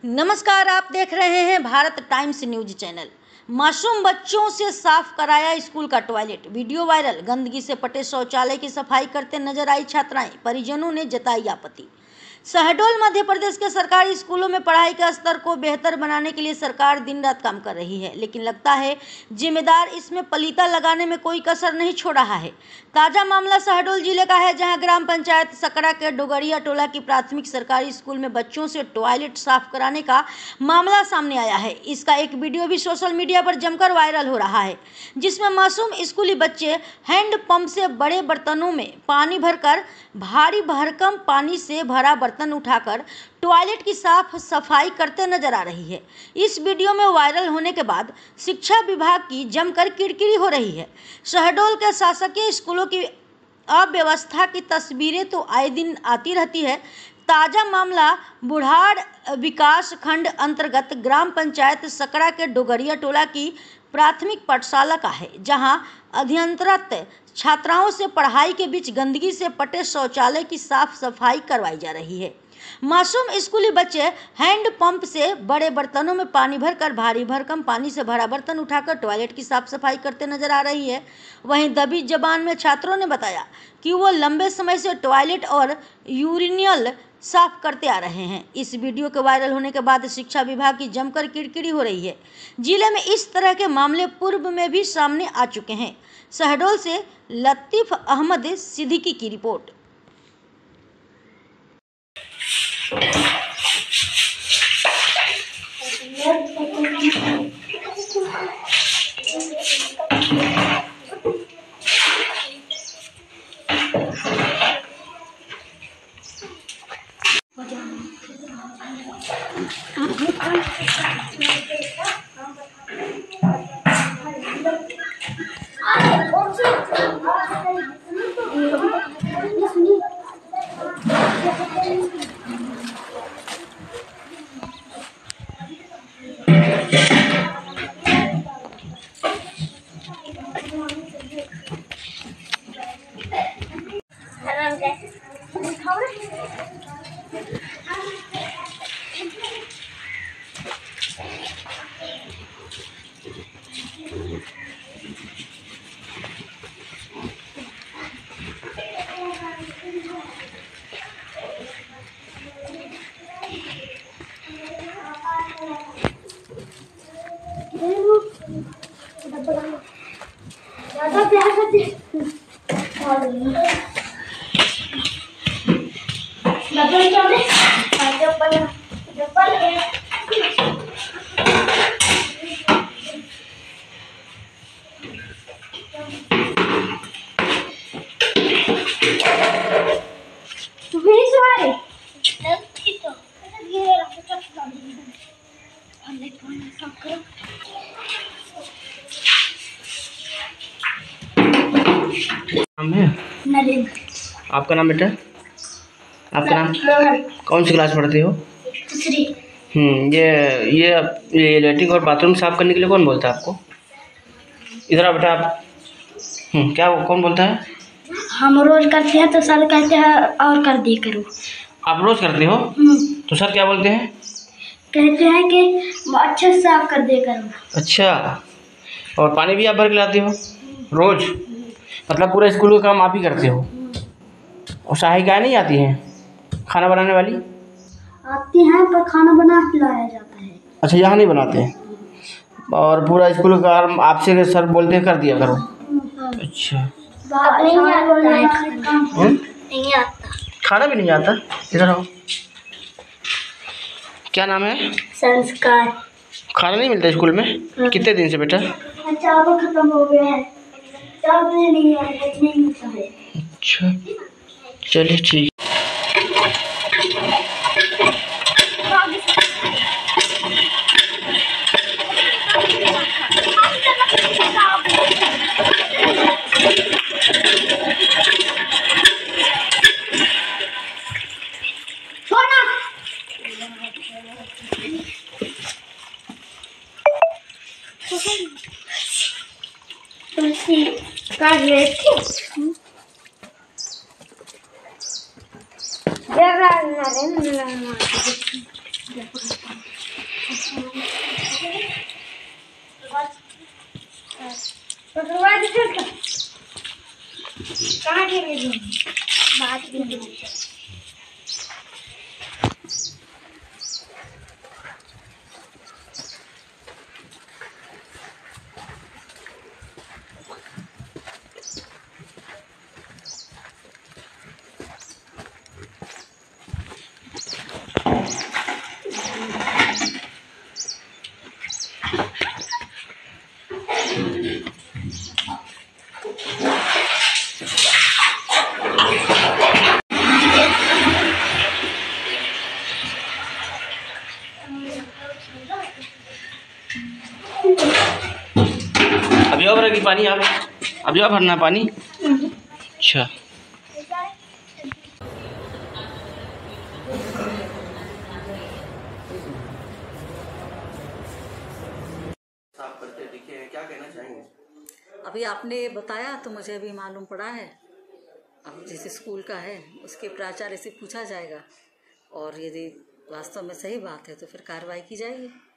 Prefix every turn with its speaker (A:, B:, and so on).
A: नमस्कार, आप देख रहे हैं भारत टाइम्स न्यूज चैनल। मासूम बच्चों से साफ कराया स्कूल का टॉयलेट, वीडियो वायरल। गंदगी से पटे शौचालय की सफाई करते नजर आई छात्राएं, परिजनों ने जताई आपत्ति। शहडोल मध्य प्रदेश के सरकारी स्कूलों में पढ़ाई के स्तर को बेहतर बनाने के लिए सरकार दिन रात काम कर रही है, लेकिन लगता है जिम्मेदार इसमें पलीता लगाने में कोई कसर नहीं छोड़ रहा है। ताजा मामला शहडोल जिले का है, जहां ग्राम पंचायत सकरा के डोगरिया टोला की प्राथमिक सरकारी स्कूल में बच्चों से टॉयलेट साफ कराने का मामला सामने आया है। इसका एक वीडियो भी सोशल मीडिया पर जमकर वायरल हो रहा है, जिसमें मासूम स्कूली बच्चे हैंड पंप से बड़े बर्तनों में पानी भरकर भारी भरकम पानी से भरा बर्तन उठाकर टॉयलेट की साफ सफाई करते नजर आ रही है। इस वीडियो में वायरल होने के बाद शिक्षा विभाग की जमकर किरकिरी हो रही है। शहडोल के शासकीय स्कूलों की अव्यवस्था की तस्वीरें तो आए दिन आती रहती है। ताजा मामला बुढ़ाड़ विकास खंड अंतर्गत ग्राम पंचायत सकरा के डोगरिया टोला की प्राथमिक पाठशाला का है, जहां अध्ययनरत छात्राओं से पढ़ाई के बीच गंदगी से पटे शौचालय की साफ सफाई करवाई जा रही है। मासूम स्कूली बच्चे हैंड पंप से बड़े बर्तनों में पानी भरकर भारी भरकम पानी से भरा बर्तन उठाकर टॉयलेट की साफ सफाई करते नजर आ रही है। वहीं दबी जबान में छात्रों ने बताया कि वो लंबे समय से टॉयलेट और यूरिनल साफ करते आ रहे हैं। इस वीडियो के वायरल होने के बाद शिक्षा विभाग की जमकर किरकिरी हो रही है। जिले में इस तरह के मामले पूर्व में भी सामने आ चुके हैं। शहडोल से लतीफ अहमद सिद्दीकी की रिपोर्ट।
B: ज़्यादा प्यार करते
C: नाम है
B: नरेंद्र।
C: आपका नाम बेटा? आपका नाम? कौन सी क्लास पढ़ते हो?
B: दूसरी।
C: ये लैट्रिन और बाथरूम साफ करने के लिए कौन बोलता है आपको? इधर आओ बेटा आप। क्या कौन बोलता है?
B: हम रोज करते हैं तो सर कहते हैं और कर दिया करो।
C: आप रोज करते हो तो सर क्या बोलते हैं?
B: कहते हैं कि अच्छे से साफ कर दिया करो।
C: अच्छा, और पानी भी आप भर के लाते हो रोज? मतलब पूरा स्कूल का काम आप ही करते हो? और सहायिकाएँ नहीं आती हैं खाना बनाने वाली?
B: आती हैं पर खाना बना के लाया जाता है।
C: अच्छा, यहाँ नहीं बनाते हैं? और पूरा स्कूल का काम आपसे सर बोलते हैं कर दिया करो? अच्छा,
B: नहीं आता।
C: खाना भी नहीं आता? इधर आओ। क्या नाम है?
B: संस्कार।
C: खाना नहीं मिलता स्कूल में? कितने दिन से बेटा?
B: चावल खत्म हो गया है, चावल नहीं है, नहीं मिलता है।
C: अच्छा, चलिए ठीक।
B: तुलसी काट रहे थे। जरा नरेंद्र कहाँ गिरे बात
C: अभी और भरेगी पानी यहाँ पे? अभी और भरना पानी? अच्छा। साफ करते दिखे हैं, क्या कहना चाहेंगे?
D: अभी आपने बताया तो मुझे अभी मालूम पड़ा है। अब जिस स्कूल का है उसके प्राचार्य से पूछा जाएगा और यदि वास्तव में सही बात है तो फिर कार्रवाई की जाएगी।